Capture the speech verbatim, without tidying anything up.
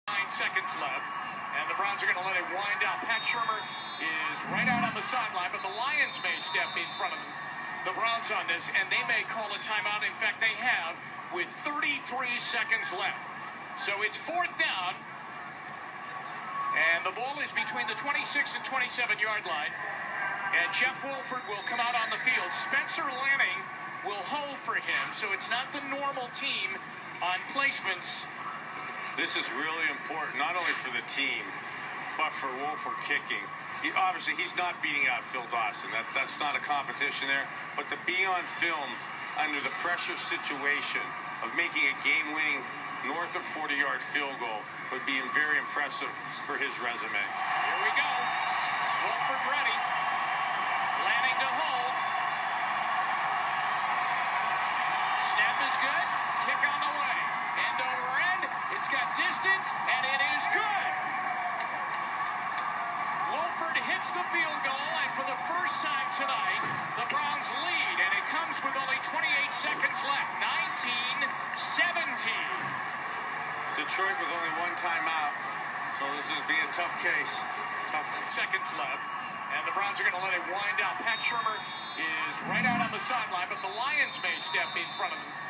Nine seconds left, and the Browns are going to let it wind down. Pat Shurmur is right out on the sideline, but the Lions may step in front of the Browns on this, and they may call a timeout. In fact, they have with thirty-three seconds left. So it's fourth down, and the ball is between the twenty-six and twenty-seven yard line, and Jeff Wilford will come out on the field. Spencer Lanning will hold for him, so it's not the normal team on placements. This is really important, not only for the team, but for Wolford kicking. He, obviously, he's not beating out Phil Dawson. That, that's not a competition there. But to be on film under the pressure situation of making a game-winning north of forty-yard field goal would be very impressive for his resume. Here we go. Wolford ready. Lanning to hold. Snap is good. Kick on the way. End over end. It's got distance, and it is good. Wolford hits the field goal, and for the first time tonight, the Browns lead, and it comes with only twenty-eight seconds left. nineteen seventeen. Detroit with only one timeout, so this is be a tough case. Tough seconds left, and the Browns are going to let it wind down. Pat Shurmur is right out on the sideline, but the Lions may step in front of him.